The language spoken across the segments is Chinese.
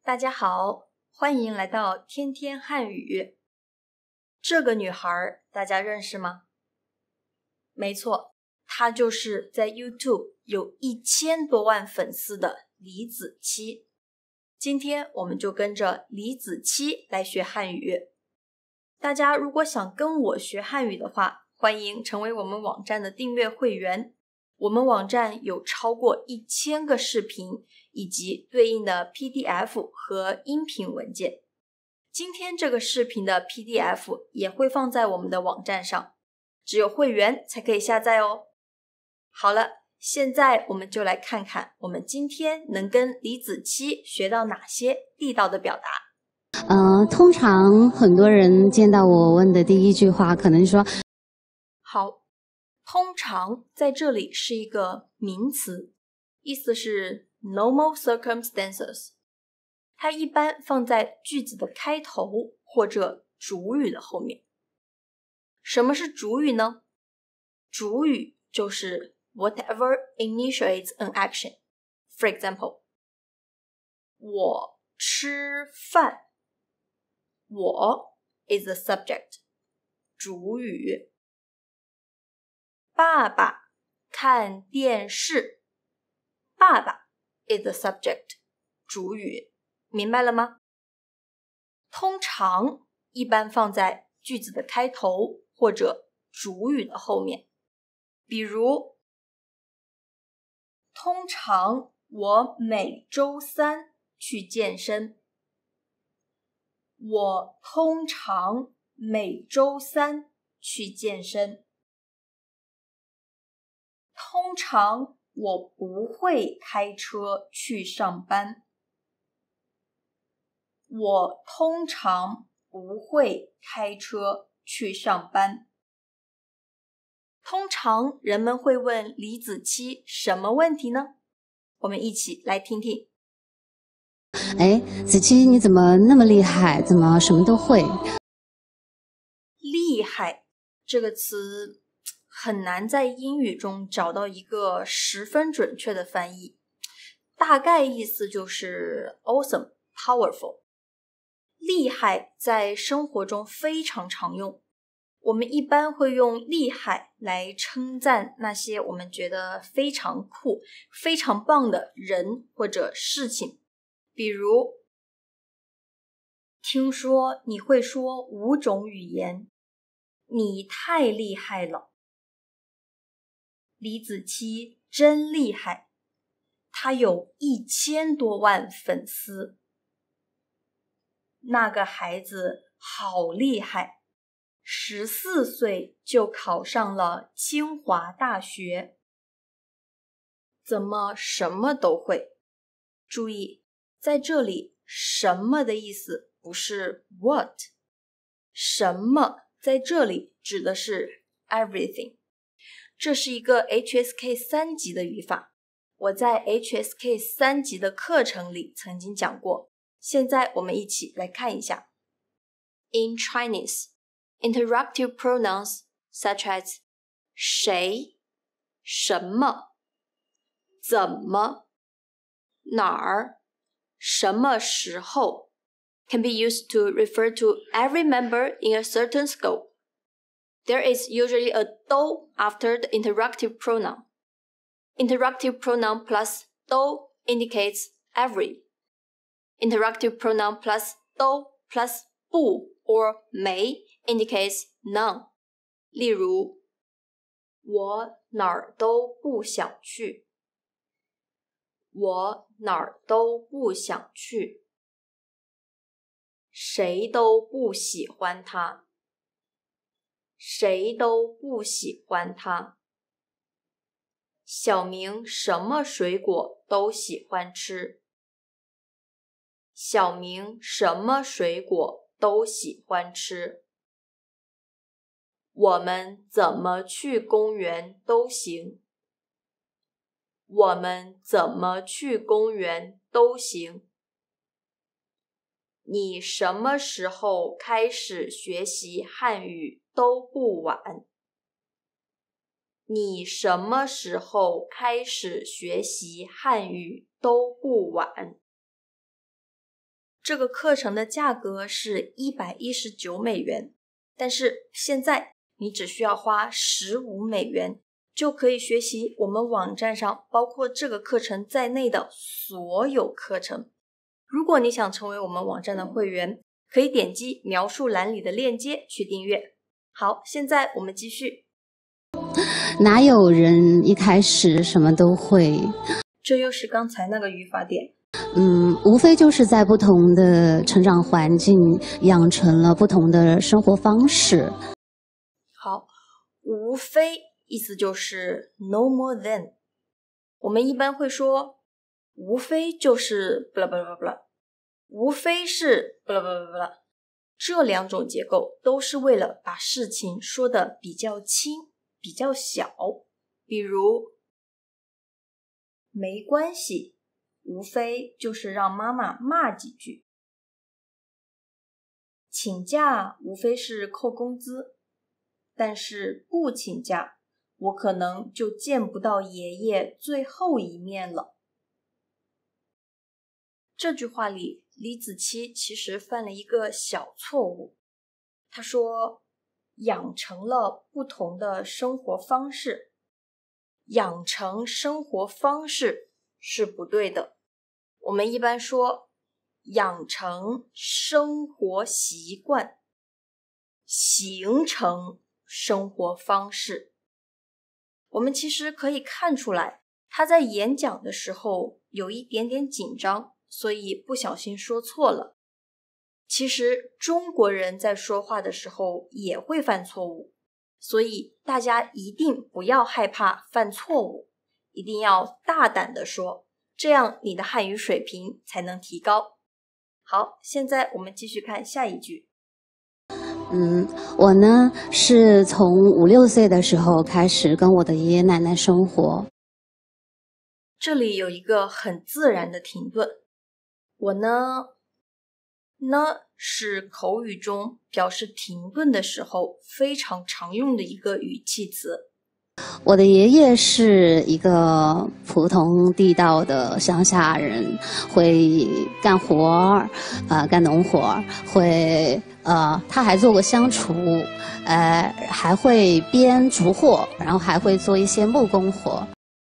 大家好，欢迎来到天天汉语。这个女孩大家认识吗？没错，她就是在 YouTube 有1000多万粉丝的李子柒。今天我们就跟着李子柒来学汉语。大家如果想跟我学汉语的话，欢迎成为我们网站的订阅会员。我们网站有超过1000个视频以及对应的 PDF 和音频文件。今天这个视频的 PDF 也会放在我们的网站上，只有会员才可以下载哦。好了，现在我们就来看看我们今天能跟李子柒学到哪些地道的表达。 通常很多人见到我问的第一句话可能说， 好，通常在这里是一个名词，意思是 normal circumstances。它一般放在句子的开头或者主语的后面。什么是主语呢？主语就是 whatever initiates an action. For example, 我吃饭，我 is the subject, 主语。爸爸看电视，爸爸 is the subject, 主语。明白了吗？通常一般放在句子的开头或者主语的后面。比如，通常我每周三去健身。我通常每周三去健身。通常我不会开车去上班。我通常不会开车去上班。通常人们会问李子柒什么问题呢？我们一起来听听。 子柒你怎么那么厉害？怎么什么都会？ 厉害这个词很难在英语中找到一个十分准确的翻译，大概意思就是 awesome, powerful。厉害在生活中非常常用，我们一般会用厉害来称赞那些我们觉得非常酷、非常棒的人或者事情。比如，听说你会说5种语言，你太厉害了。李子柒真厉害，他有1000多万粉丝。那个孩子好厉害，14岁就考上了清华大学。怎么什么都会？注意，在这里什么的意思不是 what， 什么在这里指的是 everything。这是一个 HSK 3级的语法，我在 HSK 3级的课程里曾经讲过。现在我们一起来看一下。In Chinese, interrogative pronouns such as 谁、什么、怎么、哪儿、什么时候 can be used to refer to every member in a certain scope. There is usually a do after the interrogative pronoun. Interrogative pronoun plus do indicates every. Interrogative pronoun plus do plus 不 or 没 indicates none. 例如，我哪儿都不想去。我哪儿都不想去。谁都不喜欢他。谁都不喜欢他。小明什么水果都喜欢吃。小明什么水果都喜欢吃。我们怎么去公园都行。我们怎么去公园都行。你什么时候开始学习汉语都不晚。你什么时候开始学习汉语都不晚。 这个课程的价格是119美元，但是现在你只需要花15美元，就可以学习我们网站上包括这个课程在内的所有课程。如果你想成为我们网站的会员，可以点击描述栏里的链接去订阅。好，现在我们继续。 哪有人一开始什么都会？ 这又是刚才那个语法点。 无非就是在不同的成长环境养成了不同的生活方式。 好，无非意思就是 no more than。我们一般会说无非就是blah blah blah blah，无非是blah blah blah blah。这两种结构都是为了把事情说得比较轻比较小。比如没关系，无非就是让妈妈骂几句。请假无非是扣工资，但是不请假，我可能就见不到爷爷最后一面了。这句话里，李子柒其实犯了一个小错误。他说养成了不同的生活方式，养成生活方式是不对的。我们一般说养成生活习惯，形成生活方式。我们其实可以看出来，他在演讲的时候有一点点紧张，所以不小心说错了。其实中国人在说话的时候也会犯错误，所以大家一定不要害怕犯错误，一定要大胆地说，这样你的汉语水平才能提高。好，现在我们继续看下一句。 我呢是从5、6岁的时候开始跟我的爷爷奶奶生活。 这里有一个很自然的停顿。我呢是口语中表示停顿的时候非常常用的一个语气词。 我的爷爷是一个普通地道的乡下人，会干活干农活，他还做过乡厨，还会编竹货，然后还会做一些木工活。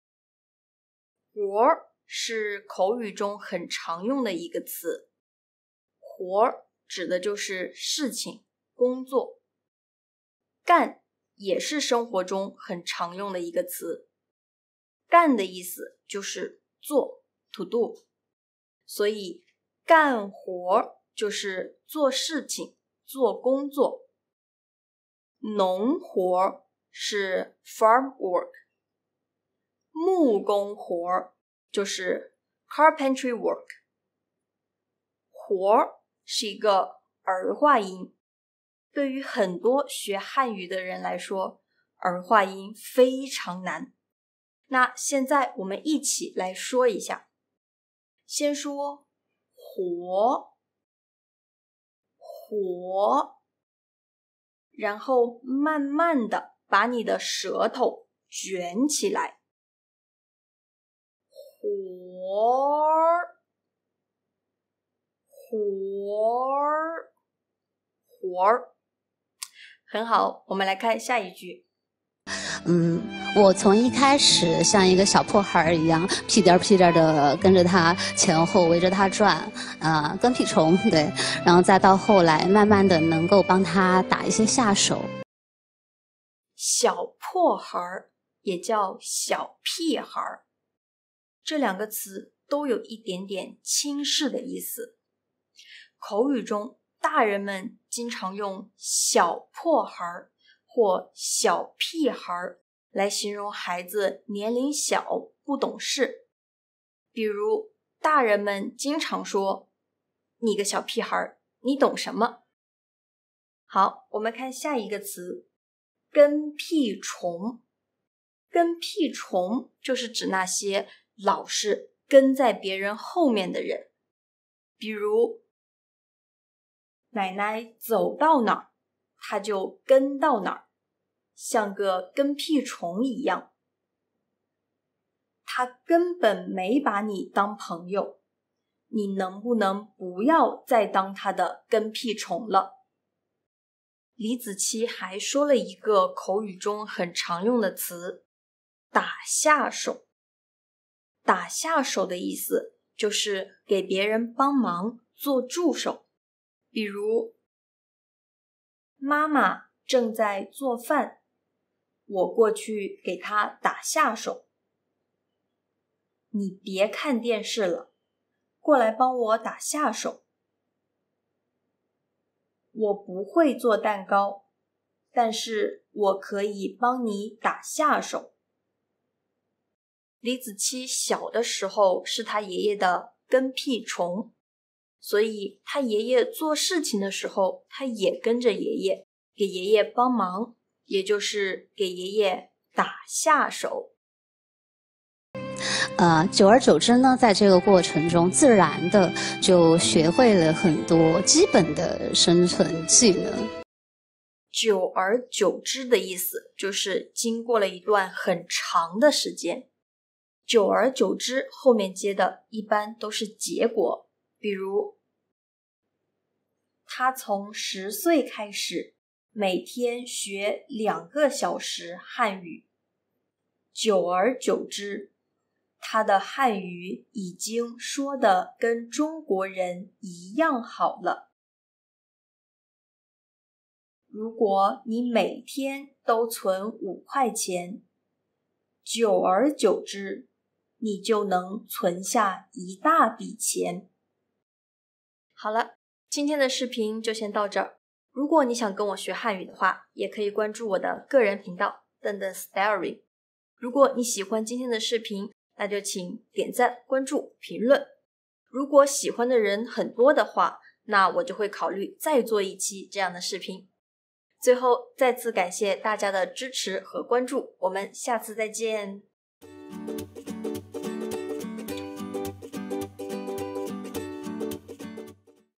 活是口语中很常用的一个词，活指的就是事情、工作。干也是生活中很常用的一个词，干的意思就是做 to do， 所以干活就是做事情、做工作。农活是 farm work， 木工活就是 carpentry work。 活是一个儿化音，对于很多学汉语的人来说，儿化音非常难。那现在我们一起来说一下。先说活，然后慢慢的把你的舌头卷起来。活儿，很好，我们来看下一句。 我从一开始像一个小破孩一样，屁颠屁颠的跟着他前后围着他转，跟屁虫，对，然后再到后来，慢慢的能够帮他打一些下手。 小破孩也叫小屁孩，这两个词都有一点点轻视的意思。口语中，大人们经常用小破孩或小屁孩来形容孩子年龄小、不懂事。比如，大人们经常说，你个小屁孩，你懂什么？好，我们看下一个词，跟屁虫。跟屁虫就是指那些老是跟在别人后面的人。比如，奶奶走到哪儿，他就跟到哪儿，像个跟屁虫一样。他根本没把你当朋友， 你能不能不要再当他的跟屁虫了？李子柒还说了一个口语中很常用的词，打下手。打下手的意思就是给别人帮忙做助手。比如，妈妈正在做饭，我过去给她打下手。你别看电视了，过来帮我打下手。我不会做蛋糕，但是我可以帮你打下手。李子柒小的时候是他爷爷的跟屁虫，所以他爷爷做事情的时候，他也跟着爷爷，给爷爷帮忙，也就是给爷爷打下手。 久而久之呢，在这个过程中，自然的就学会了很多基本的生存技能。 久而久之的意思就是经过了一段很长的时间。久而久之后面接的一般都是结果，比如，他从10岁开始，每天学2个小时汉语。久而久之，他的汉语已经说得跟中国人一样好了。如果你每天都存5块钱，久而久之，你就能存下一大笔钱。好了，今天的视频就先到这儿。如果你想跟我学汉语的话，也可以关注我的个人频道The Story。如果你喜欢今天的视频，那就请点赞、关注、评论。如果喜欢的人很多的话，那我就会考虑再做一期这样的视频。最后，再次感谢大家的支持和关注，我们下次再见。